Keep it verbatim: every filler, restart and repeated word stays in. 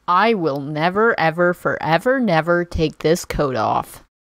I will never, ever, forever, never take this coat off.